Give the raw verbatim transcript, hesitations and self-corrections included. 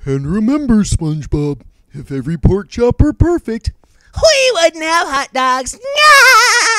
And remember, SpongeBob, if every pork chop were perfect, we wouldn't have hot dogs. Nyah!